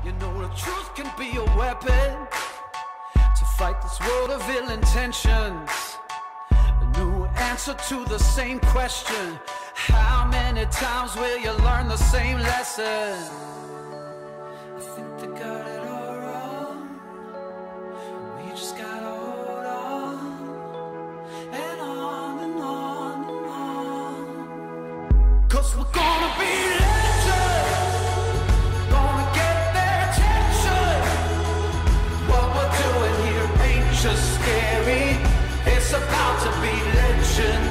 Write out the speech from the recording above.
You know the truth can be a weapon to fight this world of ill intentions. A new answer to the same question. How many times will you learn the same lesson? I think they got it all wrong. We just gotta hold on and on and on and on. 'Cause we're gonna be legends, gonna get their attention. What we're doing here ain't just scary, it's about to be legend.